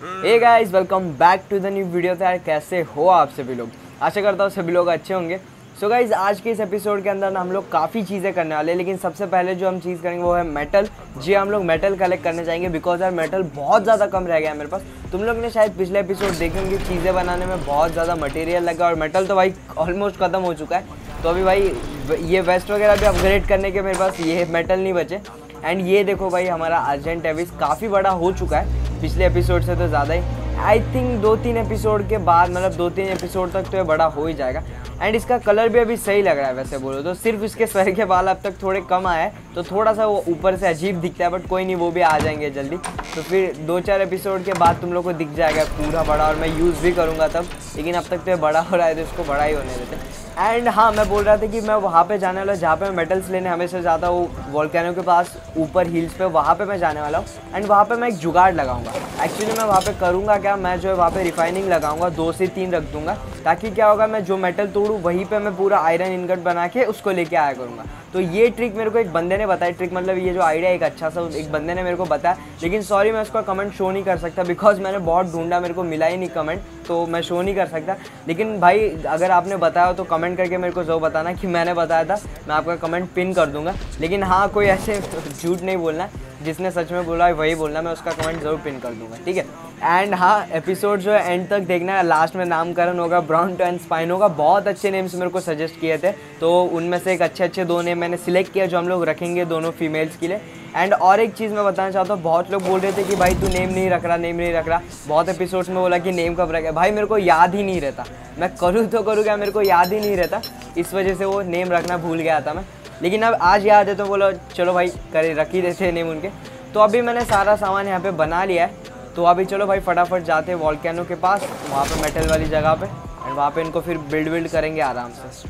Hey guys, welcome back to the new video. तो यार कैसे हो आप सभी लोग? आशा करता हूँ सभी लोग अच्छे होंगे। सो गाइस, आज के इस एपिसोड के अंदर ना हम लोग काफ़ी चीज़ें करने वाले हैं, लेकिन सबसे पहले जो हम चीज़ करेंगे वो है मेटल। जी, हम लोग मेटल कलेक्ट करने जाएंगे बिकॉज यार मेटल बहुत ज़्यादा कम रह गया है मेरे पास। तुम लोग ने शायद पिछले एपिसोड देखे होंगे, चीज़ें बनाने में बहुत ज़्यादा मटेरियल लगा और मेटल तो भाई ऑलमोस्ट ख़त्म हो चुका है। तो अभी भाई ये वेस्ट वगैरह भी अपग्रेड करने के मेरे पास ये मेटल नहीं बचे। एंड ये देखो भाई, हमारा अर्जेंट एविस काफ़ी बड़ा हो चुका है पिछले एपिसोड से तो ज़्यादा ही। आई थिंक 2-3 एपिसोड के बाद, मतलब 2-3 एपिसोड तक तो ये बड़ा हो ही जाएगा। एंड इसका कलर भी अभी सही लग रहा है वैसे बोलो तो। सिर्फ इसके सर के बाल अब तक थोड़े कम आए हैं तो थोड़ा सा वो ऊपर से अजीब दिखता है, बट कोई नहीं, वो भी आ जाएंगे जल्दी। तो फिर 2-4 एपिसोड के बाद तुम लोग को दिख जाएगा पूरा बड़ा, और मैं यूज़ भी करूँगा तब। लेकिन अब तक तो ये बड़ा हो रहा है तो इसको बड़ा ही होने देते। एंड हाँ, मैं बोल रहा था कि मैं वहाँ पे जाने वाला, जहाँ पे मैं मेटल्स लेने हमेशा जाता हूँ, वोल्केनो के पास ऊपर हिल्स पे, वहाँ पे मैं जाने वाला हूँ। एंड वहाँ पे मैं एक जुगाड़ लगाऊंगा। एक्चुअली मैं वहाँ पे करूँगा क्या, मैं जो है वहाँ पे रिफाइनिंग लगाऊंगा, 2 से 3 रख दूँगा, ताकि क्या होगा, मैं जो मेटल तोड़ूँ वहीं पे मैं पूरा आयरन इनगट बना के उसको लेके आया करूँगा। तो ये ट्रिक मेरे को एक बंदे ने बताया। ट्रिक मतलब ये जो आइडिया एक अच्छा सा एक बंदे ने मेरे को बताया, लेकिन सॉरी मैं उसका कमेंट शो नहीं कर सकता बिकॉज मैंने बहुत ढूंढा, मेरे को मिला ही नहीं कमेंट, तो मैं शो नहीं कर सकता। लेकिन भाई अगर आपने बताया हो तो कमेंट करके मेरे को ज़रूर बताना कि मैंने बताया था, मैं आपका कमेंट पिन कर दूंगा। लेकिन हाँ, कोई ऐसे झूठ नहीं बोलना, जिसने सच में बोला है वही बोलना, मैं उसका कमेंट ज़रूर पिन कर दूंगा, ठीक है। एंड हाँ, एपिसोड जो है एंड तक देखना है। लास्ट में नामकरण होगा, ब्राउन टू एंड स्पाइन होगा। बहुत अच्छे नेम्स मेरे को सजेस्ट किए थे, तो उनमें से एक अच्छे 2 नेम मैंने सिलेक्ट किया जो हम लोग रखेंगे दोनों फीमेल्स के लिए। एंड और एक चीज़ मैं बताना चाहता हूँ, बहुत लोग बोल रहे थे कि भाई तू नेम नहीं रख रहा। बहुत एपिसोड्स में बोला कि नेम कब रखा। भाई मेरे को याद ही नहीं रहता, मैं करूँ तो करूँ क्या, मेरे को याद ही नहीं रहता, इस वजह से वो नेम रखना भूल गया था मैं। लेकिन अब आज याद है तो बोलो चलो भाई करे रख ही देते हैं नेम उनके। तो अभी मैंने सारा सामान यहाँ पे बना लिया है, तो अभी चलो भाई फटाफट जाते हैं वोल्केनो के पास, वहाँ पे मेटल वाली जगह पे। एंड वहाँ पे इनको फिर बिल्ड करेंगे आराम से।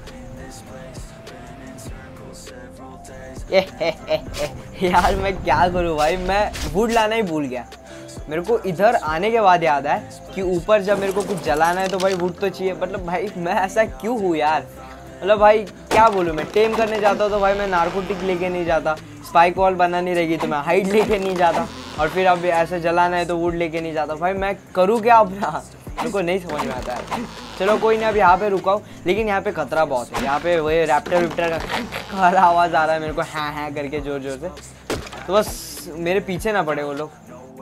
यार मैं क्या करूँ भाई, मैं वुड लाना ही भूल गया। मेरे को इधर आने के बाद याद आया कि ऊपर जब मेरे को कुछ जलाना है तो भाई वुड तो चाहिए। मतलब भाई मैं ऐसा क्यों हूँ यार, मतलब भाई क्या बोलूँ, मैं टेम करने जाता हूँ तो भाई मैं नार्कोटिक लेके नहीं जाता, स्पाइक वॉल बनानी रहेगी तो मैं हाइड लेके नहीं जाता, और फिर अब ऐसे जलाना है तो वुड लेके नहीं जाता। भाई मैं करूँ क्या अपना, मेरे को नहीं समझ में आता है। चलो कोई नहीं, अब यहाँ पे रुका हूँ, लेकिन यहाँ पे खतरा बहुत है। यहाँ पे वही रैप्टर विप्टर का आवाज़ आ रहा है मेरे को, हाँ करके जोर जोर से, तो बस मेरे पीछे ना पड़े वो लोग।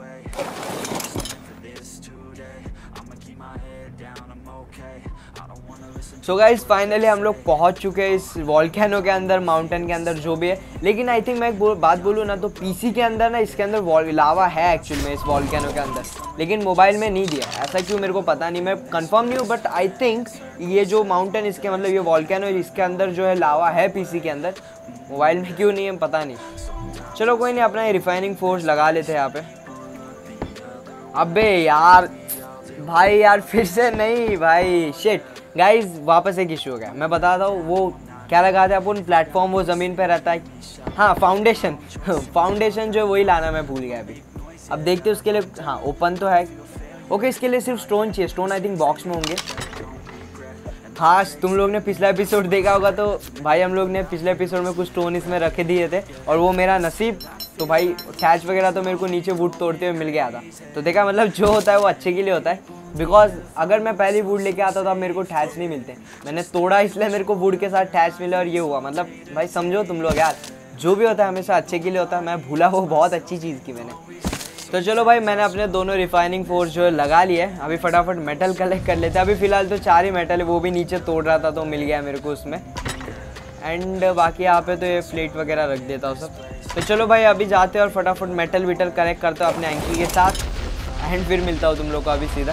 सो गाइस, फाइनली हम लोग पहुंच चुके हैं इस वोल्केनो के अंदर, माउंटेन के अंदर जो भी है। लेकिन आई थिंक मैं एक बात बोलूँ ना, तो पीसी के अंदर ना, इसके अंदर लावा है एक्चुअल में इस वोल्केनो के अंदर, लेकिन मोबाइल में नहीं दिया। ऐसा क्यों मेरे को पता नहीं, मैं कंफर्म नहीं हूँ, बट आई थिंक ये जो माउंटेन, इसके मतलब ये वोल्केनो, इसके अंदर जो है लावा है पीसी के अंदर, मोबाइल में क्यों नहीं है पता नहीं। चलो कोई नहीं, अपना ये रिफाइनिंग फोर्स लगा लेते हैं यहाँ पे। अबे यार भाई, यार फिर से नहीं भाई, शिट गाइज, वापस एक इशू हो गया। मैं बताता हूँ, वो क्या लगाते हैं अपन प्लेटफॉर्म, वो ज़मीन पे रहता है, हाँ फाउंडेशन फाउंडेशन जो है वही लाना मैं भूल गया अभी। अब देखते हैं उसके लिए, हाँ ओपन तो है। ओके, इसके लिए सिर्फ स्टोन चाहिए। स्टोन आई थिंक बॉक्स में होंगे। हाँ, तुम लोग ने पिछला एपिसोड देखा होगा तो भाई हम लोग ने पिछले एपिसोड में कुछ स्टोन इसमें रखे दिए थे, और वो मेरा नसीब, तो भाई कैच वगैरह तो मेरे को नीचे वुड तोड़ते हुए मिल गया था। तो देखा, मतलब जो होता है वो अच्छे के लिए होता है। बिकॉज अगर मैं पहली वुड लेके आता तो अब मेरे को टैच नहीं मिलते। मैंने तोड़ा इसलिए मेरे को वुड के साथ टैच मिला, और ये हुआ। मतलब भाई समझो तुम लोग यार, जो भी होता है हमेशा अच्छे के लिए होता है। मैं भूला वो बहुत अच्छी चीज़ की मैंने। तो चलो भाई, मैंने अपने दोनों रिफाइनिंग फोर्स जो है लगा लिए। अभी फटाफट मेटल कलेक्ट कर लेते हैं। अभी फ़िलहाल तो 4 ही मेटल है, वो भी नीचे तोड़ रहा था तो मिल गया मेरे को उसमें। एंड बाकी यहाँ पे तो ये प्लेट वगैरह रख देता हूँ सब। तो चलो भाई अभी जाते हैं और फटाफट मेटल विटल कलेक्ट करते हो अपने एंकी के साथ। एंड फिर मिलता हूँ तुम लोग को अभी सीधा।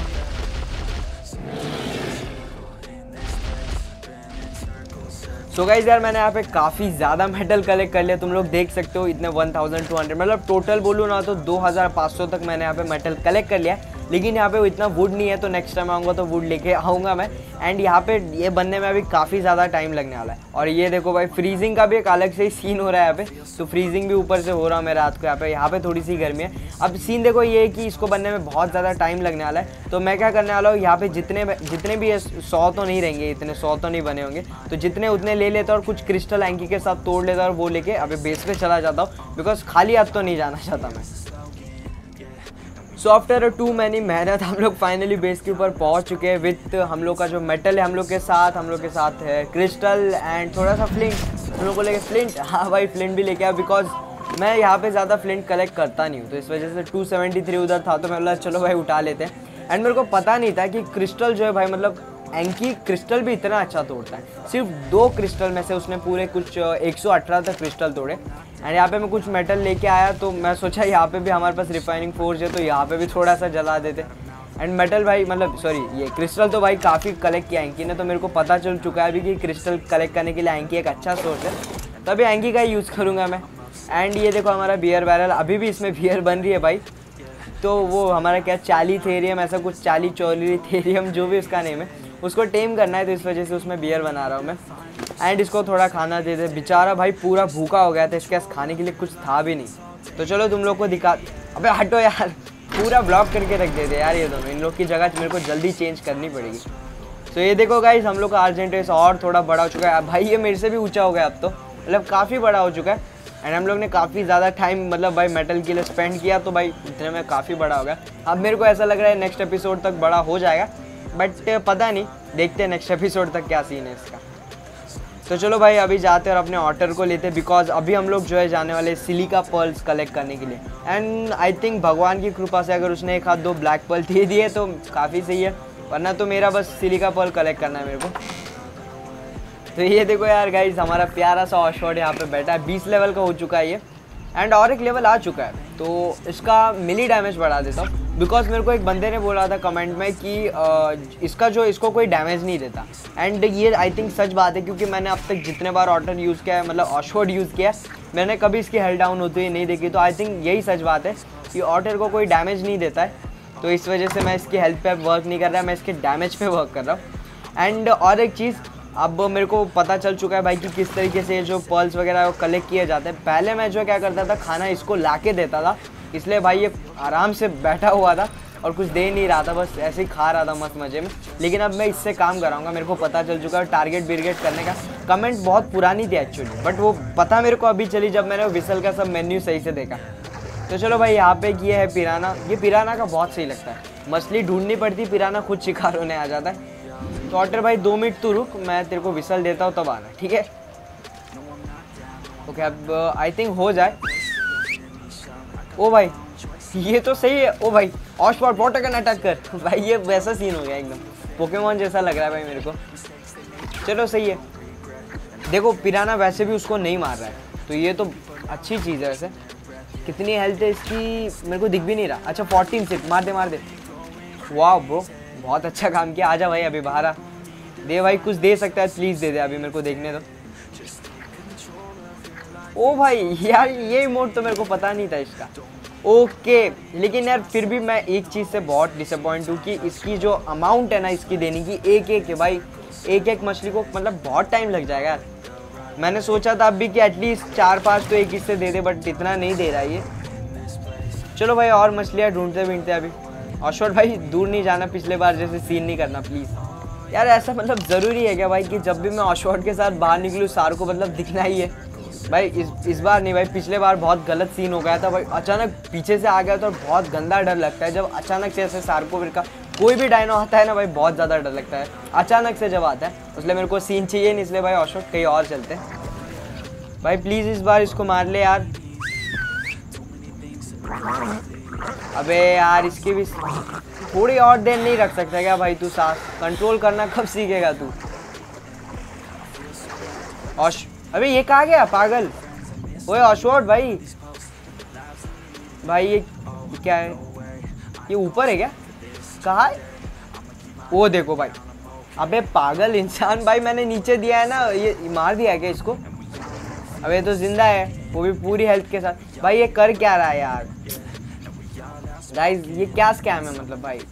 सो गाइस यार, मैंने यहाँ पे काफ़ी ज़्यादा मेटल कलेक्ट कर लिया, तुम लोग देख सकते हो। इतने 1200, मतलब टोटल बोलूँ ना तो 2500 तक मैंने यहाँ पे मेटल कलेक्ट कर लिया। लेकिन यहाँ पे वो इतना वुड नहीं है, तो नेक्स्ट टाइम आऊँगा तो वुड लेके आऊँगा मैं। एंड यहाँ पे ये बनने में अभी काफ़ी ज़्यादा टाइम लगने वाला है। और ये देखो भाई, फ्रीजिंग का भी एक अलग से ही सीन हो रहा है यहाँ पे। तो फ्रीजिंग भी ऊपर से हो रहा है मैं रात को यहाँ पे थोड़ी सी गर्मी है। अब सीन देखो ये है कि इसको बनने में बहुत ज़्यादा टाइम लगने वाला है। तो मैं क्या करने वाला हूँ, यहाँ पे जितने भी 100 तो नहीं रहेंगे, इतने 100 तो नहीं बने होंगे, तो जितने उतने ले लेता और कुछ क्रिस्टल एंकी के साथ तोड़ लेता और वो लेके अभी बेस पे चला जाता हूँ, बिकॉज खाली हाथ तो नहीं जाना चाहता मैं। सो आफ्टर टू मैनी मेहनत हम लोग फाइनली बेस के ऊपर पहुंच चुके हैं विथ हम लोग का जो मेटल है हम लोग के साथ है क्रिस्टल एंड थोड़ा सा फ्लिंट। हम लोग को लेके फ्लिंट, हाँ भाई फ्लिंट भी लेके आया बिकॉज मैं यहाँ पे ज़्यादा फ्लिंट कलेक्ट करता नहीं हूँ, तो इस वजह से 273 उधर था तो मैं बोला चलो भाई उठा लेते हैं। एंड मेरे को पता नहीं था कि क्रिस्टल जो है भाई मतलब एंकी क्रिस्टल भी इतना अच्छा तोड़ता है। सिर्फ 2 क्रिस्टल में से उसने पूरे कुछ 118 तक क्रिस्टल तोड़े। एंड यहाँ पे मैं कुछ मेटल लेके आया तो मैं सोचा यहाँ पे भी हमारे पास रिफाइनिंग फोर्स है तो यहाँ पे भी थोड़ा सा जला देते। एंड मेटल भाई मतलब सॉरी ये क्रिस्टल तो भाई काफ़ी कलेक्ट किया एंकी ने, तो मेरे को पता चल चुका है अभी कि क्रिस्टल कलेक्ट करने के लिए एंकी एक अच्छा सोर्स है, तो अभी एंकी का यूज़ करूँगा मैं। एंड ये देखो हमारा बियर बैरल, अभी भी इसमें बियर बन रही है भाई। तो वो हमारा क्या चाली थेरियम ऐसा कुछ, चाली चौली थेरियम जो भी उसका नेम है, उसको टेम करना है, तो इस वजह से उसमें बियर बना रहा हूँ मैं। एंड इसको थोड़ा खाना दे दे, बेचारा भाई पूरा भूखा हो गया था, इसके पास खाने के लिए कुछ था भी नहीं। तो चलो तुम लोग को दिखा, अबे हटो यार, पूरा ब्लॉक करके रख देते यार ये दोनों, इन लोग की जगह मेरे को जल्दी चेंज करनी पड़ेगी। तो ये देखो गाइस हम लोग का आर्जेंटिस और थोड़ा बड़ा हो चुका है भाई, ये मेरे से भी ऊँचा हो गया अब तो, मतलब काफ़ी बड़ा हो चुका है। एंड हम लोग ने काफ़ी ज़्यादा टाइम मतलब भाई मेटल के लिए स्पेंड किया, तो भाई इतने में काफ़ी बड़ा हो गया। अब मेरे को ऐसा लग रहा है नेक्स्ट एपिसोड तक बड़ा हो जाएगा, बट पता नहीं, देखते हैं नेक्स्ट एपिसोड तक क्या सीन है इसका। तो चलो भाई अभी जाते हैं और अपने ऑटर को लेते हैं, बिकॉज अभी हम लोग जो है जाने वाले सिलिका पर्ल्स कलेक्ट करने के लिए। एंड आई थिंक भगवान की कृपा से अगर उसने 1-2 ब्लैक पर्ल दे दिए तो काफ़ी सही है, वरना तो मेरा बस सिलिका पर्ल कलेक्ट करना है मेरे को। तो ये देखो यार गाइज हमारा प्यारा सा ऑशवर्ड यहाँ पे बैठा है, 20 लेवल का हो चुका है ये। एंड और एक लेवल आ चुका है, तो इसका मिली डैमेज बढ़ा देता हूँ, बिकॉज मेरे को एक बंदे ने बोला था कमेंट में कि इसको कोई डैमेज नहीं देता। एंड ये आई थिंक सच बात है, क्योंकि मैंने अब तक जितने बार ऑटर यूज़ किया है, मतलब ऑशवर्ड यूज़ किया है, मैंने कभी इसकी हेल्थ डाउन होती हुई नहीं देखी। तो आई थिंक यही सच बात है कि ऑटर को कोई डैमेज नहीं देता है, तो इस वजह से मैं इसकी हेल्थ पे वर्क नहीं कर रहा, मैं इसके डैमेज पे वर्क कर रहा हूँ। एंड और एक चीज़, अब मेरे को पता चल चुका है भाई कि किस तरीके से जो पर्ल्स वगैरह वो कलेक्ट किए जाते हैं। पहले मैं जो क्या करता था, खाना इसको ला के देता था, इसलिए भाई ये आराम से बैठा हुआ था और कुछ दे नहीं रहा था, बस ऐसे ही खा रहा था मस्त मज़े में। लेकिन अब मैं इससे काम कराऊंगा, मेरे को पता चल चुका है टारगेट बिरगेट करने का। कमेंट बहुत पुरानी थी एक्चुअली, बट वो पता मेरे को अभी चली जब मैंने विसल का सब मेन्यू सही से देखा। तो चलो भाई यहाँ पे ये है पिराना, ये पिराना का बहुत सही लगता है, मछली ढूंढनी पड़ती, पिराना खुद शिकार होने आ जाता है। तो ऑटर भाई 2 मिनट तू रुक, मैं तेरे को विसल देता हूँ तब आना, ठीक है? ओके अब आई थिंक हो जाए। ओ भाई ये तो सही है। ओ भाई ऑशवर्ड वाटर कैन अटैक कर भाई, ये वैसा सीन हो गया एकदम पोकेमॉन जैसा लग रहा है भाई मेरे को। चलो सही है, देखो पिराना वैसे भी उसको नहीं मार रहा है, तो ये तो अच्छी चीज़ है। वैसे कितनी हेल्थ है इसकी मेरे को दिख भी नहीं रहा। अच्छा 14 सिर्फ, मार दे। वाह ब्रो बहुत अच्छा काम किया। आजा भाई अभी बाहर आ, दे भाई कुछ दे सकता है प्लीज़ दे दे, अभी मेरे को देखने दो। ओ भाई यार ये इमोट तो मेरे को पता नहीं था इसका। ओके लेकिन यार फिर भी मैं एक चीज़ से बहुत डिसअपॉइंट हूँ कि इसकी जो अमाउंट है ना इसकी देने की, एक है भाई, एक मछली को मतलब बहुत टाइम लग जाएगा यार। मैंने सोचा था अभी कि एटलीस्ट 4-5 तो एक इससे दे दे, बट इतना नहीं दे रहा है ये। चलो भाई और मछलियाँ ढूंढते अभी। ऑशवर्ड भाई दूर नहीं जाना, पिछले बार जैसे सीन नहीं करना प्लीज़ यार। ऐसा मतलब ज़रूरी है क्या भाई कि जब भी मैं ऑशवर्ड के साथ बाहर निकलूँ सार को मतलब दिखना ही है भाई? इस बार नहीं भाई, पिछले बार बहुत गलत सीन हो गया था भाई, अचानक पीछे से आ गया तो बहुत गंदा डर लगता है जब अचानक से ऐसे सार्कोवीर का कोई भी डायनो आता है ना भाई, बहुत ज़्यादा डर लगता है अचानक से जब आता है। इसलिए मेरे को सीन चाहिए नहीं, इसलिए भाई ऑशवर्ड कहीं और चलते हैं भाई। प्लीज़ इस बार इसको मार ले यार। अबे यार इसकी भी थोड़ी और देर नहीं रख सकता क्या भाई? तू सांस कंट्रोल करना कब सीखेगा तू? अबे ये कहाँ गया पागल? ओए ऑशवर्ड भाई ये क्या है? ये ऊपर है क्या? कहाँ है? वो देखो भाई, अबे पागल इंसान भाई, मैंने नीचे दिया है ना, ये मार दिया है क्या इसको? अबे तो जिंदा है, वो भी पूरी हेल्थ के साथ। भाई ये कर क्या रहा है यार? गाइस ये क्या स्कैम है मतलब भाई?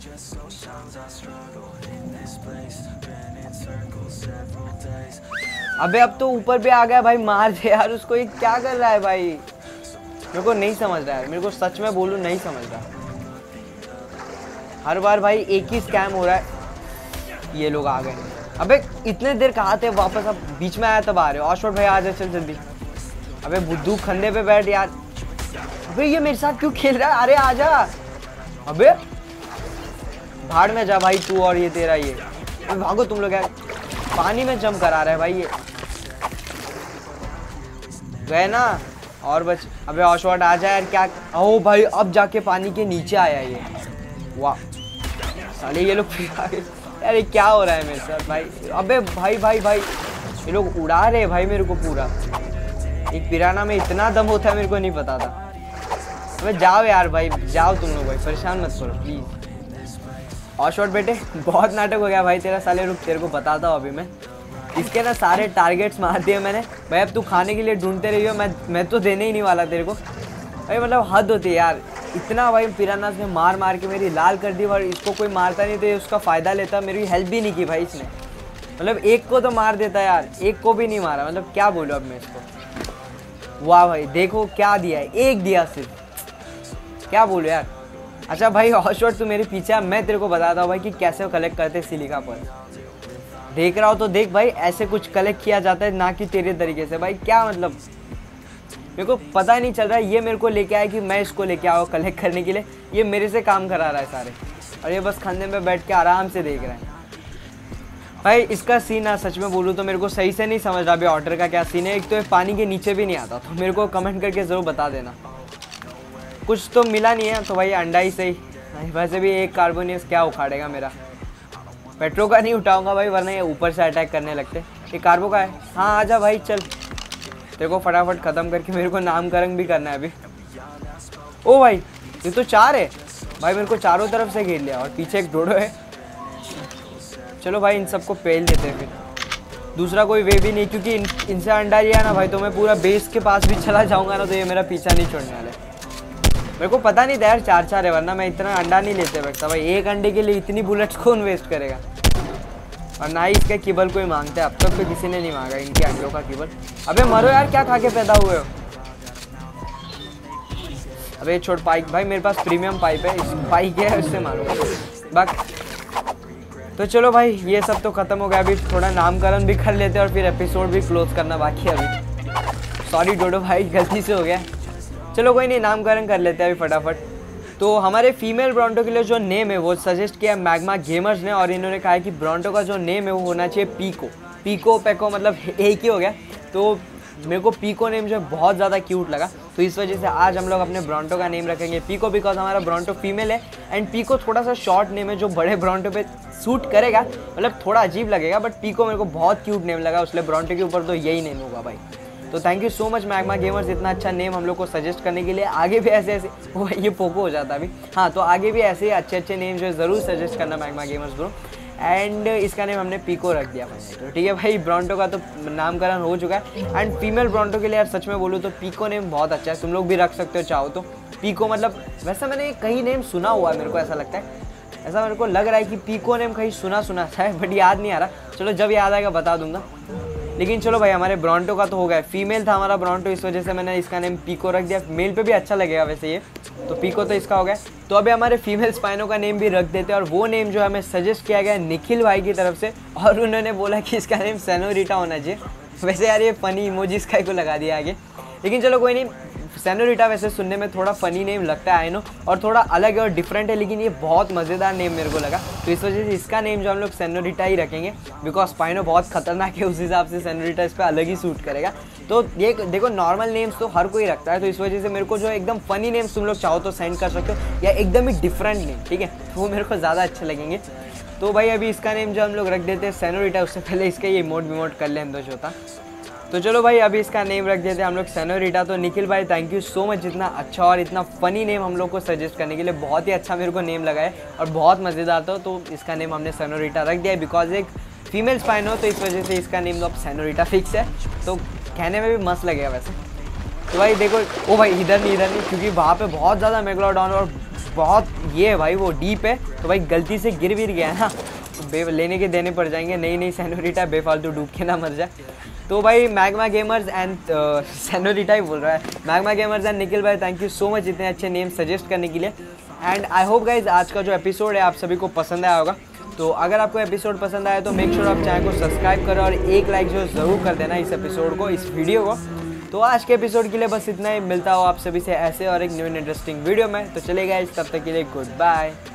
अबे अब तो ऊपर भी आ गया भाई, मार दे यार उसको। ये क्या कर रहा है भाई? मेरे को नहीं समझ रहा है, मेरे को सच में बोलूं नहीं समझ रहा। हर बार भाई एक ही स्कैम हो रहा है। ये लोग आ गए। अबे इतने देर कहाँ थे? वापस अब बीच में आया तब आ रहे हो। ऑशवर्ड भाई आ जा चल जल्दी। अबे बुद्धू खंधे पे बैठ यार। अबे ये मेरे साथ क्यों खेल रहा है? अरे आजा। अबे भाड़ में जा भाई तू और ये तेरा ये। भागो तुम लोग यार, पानी में जंप करा रहे भाई ये। गए ना और बच। अबे ऑशवर्ड आ जाए यार क्या। ओ भाई अब जाके पानी के नीचे आया ये। वाह साले ये लोग फिर आ गए यार, ये क्या हो रहा है मेरे साथ भाई। अबे भाई भाई भाई ये लोग उड़ा रहे भाई मेरे को पूरा। एक पिराना में इतना दम होता है मेरे को नहीं पता था। अबे जाओ यार भाई, जाओ तुम लोग भाई, परेशान मत करो प्लीज। ऑशवर्ड बेटे बहुत नाटक हो गया भाई तेरा। साले रुक तेरे को बताता हूँ अभी मैं। इसके ना सारे टारगेट्स मार दिए मैंने भाई। अब तू खाने के लिए ढूंढते रही हो, मैं तो देने ही नहीं वाला तेरे को भाई। मतलब हद होती है यार, इतना भाई पिरानास ने मार मार के मेरी लाल कर दी। और इसको कोई मारता नहीं तो ये उसका फ़ायदा लेता। मेरी हेल्प भी नहीं की भाई इसने। मतलब एक को तो मार देता यार, एक को भी नहीं मारा। मतलब क्या बोलूँ अब मैं इसको। वाह भाई देखो क्या दिया है, एक दिया सिर्फ, क्या बोलूँ यार। अच्छा भाई ऑशवर्ड तू मेरे पीछे, मैं तेरे को बताता हूँ भाई कि कैसे कलेक्ट करते सिलिका पर। देख रहा हो तो देख भाई, ऐसे कुछ कलेक्ट किया जाता है, ना कि तेरे तरीके से भाई। क्या मतलब मेरे को पता नहीं चल रहा है। ये मेरे को लेके आया कि मैं इसको लेके आओ कलेक्ट करने के लिए। ये मेरे से काम करा रहा है सारे, और ये बस खाने में बैठ के आराम से देख रहा है भाई। इसका सीन ना सच में बोलूँ तो मेरे को सही से नहीं समझ रहा अभी ऑर्डर का क्या सीन है। एक तो ये पानी के नीचे भी नहीं आता, तो मेरे को कमेंट करके ज़रूर बता देना। कुछ तो मिला नहीं है तो भाई अंडा ही सही। वैसे भी एक कार्बोनियस क्या उखाड़ेगा मेरा। पेट्रो का नहीं उठाऊंगा भाई, वरना ये ऊपर से अटैक करने लगते। ये कार्बो का है। हाँ आजा भाई चल, तेरे को फटाफट ख़त्म करके मेरे को नामकरण भी करना है अभी। ओ भाई ये तो 4 है भाई, मेरे को चारों तरफ से घेर लिया। और पीछे एक डोडो है। चलो भाई इन सबको पेल देते हैं फिर। दूसरा कोई वे भी नहीं, क्योंकि इनसे अंडा लिया ना भाई तो मैं पूरा बेस के पास भी चला जाऊंगा ना, तो ये मेरा पीछा नहीं छोड़ने वाले। मेरे को पता नहीं था यार 4-4 है, वरना मैं इतना अंडा नहीं लेते बैठता भाई। एक अंडे के लिए इतनी बुलेट्स कौन वेस्ट करेगा। और ना ही इसका किबल कोई मांगता है, अब तक तो किसी ने नहीं मांगा इनके अंडों का किबल। अबे मरो यार, क्या खा के पैदा हुए हो। अबे छोड़ पाइप भाई, मेरे पास प्रीमियम पाइप है, इस पाइप है उससे मारूंगा बाक। तो चलो भाई ये सब तो खत्म हो गया। अभी थोड़ा नामकरण भी कर लेते हैं और फिर एपिसोड भी क्लोज करना बाकी है अभी। सॉरी डोडो भाई गलती से हो गया। चलो कोई नहीं, नामकरण कर लेते हैं अभी फटाफट। तो हमारे फीमेल ब्रॉन्टो के लिए जो नेम है वो सजेस्ट किया मैग्मा गेमर्स ने, और इन्होंने कहा है कि ब्रॉन्टो का जो नेम है वो होना चाहिए पीको। पीको पैको मतलब एक ही हो गया। तो मेरे को पीको नेम जो है बहुत ज़्यादा क्यूट लगा, तो इस वजह से आज हम लोग अपने ब्रॉन्टो का नेम रखेंगे पीको, बिकॉज हमारा ब्रॉन्टो फीमेल है। एंड पीको थोड़ा सा शॉर्ट नेम है जो बड़े ब्रॉन्टो पे सूट करेगा, मतलब थोड़ा अजीब लगेगा, बट पीको मेरे को बहुत क्यूट नेम लगा, इसलिए ब्रॉन्टो के ऊपर तो यही नेम होगा भाई। तो thank you so much Magma Gamers इतना अच्छा नेम हम लोग को सजेस्ट करने के लिए। आगे भी ऐसे ऐसे वो ये पोको हो जाता अभी। हाँ तो आगे भी ऐसे अच्छे अच्छे नेम जो है ज़रूर सजेस्ट करना मैग्मा गेमर्स ब्रो। एंड इसका नेम हमने पीको रख दिया भाई। तो ठीक है भाई, ब्रॉन्टो का तो नामकरण हो चुका है। एंड फीमेल ब्रॉन्टो के लिए यार सच में बोलूँ तो पीको नेम बहुत अच्छा है, तुम लोग भी रख सकते हो चाहो तो। पीको मतलब वैसे मैंने कहीं नेम सुना हुआ है, मेरे को ऐसा लगता है, ऐसा मेरे को लग रहा है कि पीको नेम कहीं सुना है, बट याद नहीं आ रहा। चलो जब याद आएगा बता दूंगा। लेकिन चलो भाई हमारे ब्रॉन्टो का तो हो गया। फीमेल था हमारा ब्रॉन्टो, इस वजह से मैंने इसका नेम पीको रख दिया। मेल पे भी अच्छा लगेगा वैसे ये, तो पीको तो इसका हो गया। तो अभी हमारे फीमेल स्पाइनो का नेम भी रख देते हैं, और वो नेम जो हमें सजेस्ट किया गया निखिल भाई की तरफ से, और उन्होंने बोला कि इसका नेम सेनोरिटा होना चाहिए। वैसे यार ये फनी इमोजीज का को लगा दिया आगे, लेकिन चलो कोई नहीं। सेनोरिटा वैसे सुनने में थोड़ा फनी नेम लगता है आई नो, और थोड़ा अलग है और डिफरेंट है, लेकिन ये बहुत मज़ेदार नेम मेरे को लगा। तो इस वजह से इसका नेम जो हम लोग सेनोरिटा ही रखेंगे, बिकॉज स्पाइनो बहुत खतरनाक है, उस हिसाब से सेनोरिटा इस पर अलग ही सूट करेगा। तो ये देखो नॉर्मल नेम्स तो हर कोई रखता है, तो इस वजह से मेरे को जो एकदम फनी नेम्स तुम लोग चाहो तो सेंड कर सकते हो, या एकदम ही डिफरेंट नेम, ठीक है, तो वो मेरे को ज़्यादा अच्छे लगेंगे। तो भाई अभी इसका नेम जो हम लोग रख देते हैं सेनोरिटा, उससे पहले इसका ये इमोट विमोट कर ले हम तो होता। तो चलो भाई अभी इसका नेम रख देते हैं हम लोग सेनोरिटा। तो निखिल भाई थैंक यू सो मच, इतना अच्छा और इतना फ़नी नेम हम लोग को सजेस्ट करने के लिए। बहुत ही अच्छा मेरे को नेम लगा है और बहुत मज़ेदार था, तो इसका नेम हमने सेनोरिटा रख दिया है, बिकॉज एक फीमेल स्पाइन हो, तो इस वजह से इसका नेम तो अब सेनोरिटा फिक्स है। तो कहने में भी मस्त लगेगा वैसे। तो भाई देखो, ओ भाई इधर नहीं क्योंकि वहाँ पर बहुत ज़्यादा मेगालोडॉन और बहुत ये है भाई, वो डीप है, तो भाई गलती से गिर गया ना, तो लेने के देने पड़ जाएंगे। नहीं सेनोरिटा बेफालतू डूब के ना मर जाए। तो भाई मैग्मा गेमर्स एंड सेनोरिटा ही बोल रहा है, मैग्मा गेमर्स एंड निखिल भाई थैंक यू सो मच इतने अच्छे नेम सजेस्ट करने के लिए। एंड आई होप गाइज आज का जो एपिसोड है आप सभी को पसंद आया होगा। तो अगर आपको एपिसोड पसंद आया तो मेक श्योर आप चैनल को सब्सक्राइब करें और एक लाइक जो ज़रूर कर देना इस एपिसोड को, इस वीडियो को। तो आज के एपिसोड के लिए बस इतना ही। मिलता हो आप सभी से ऐसे और एक न्यू इंटरेस्टिंग वीडियो में। तो चलेगा इस तब तक के लिए गुड बाय।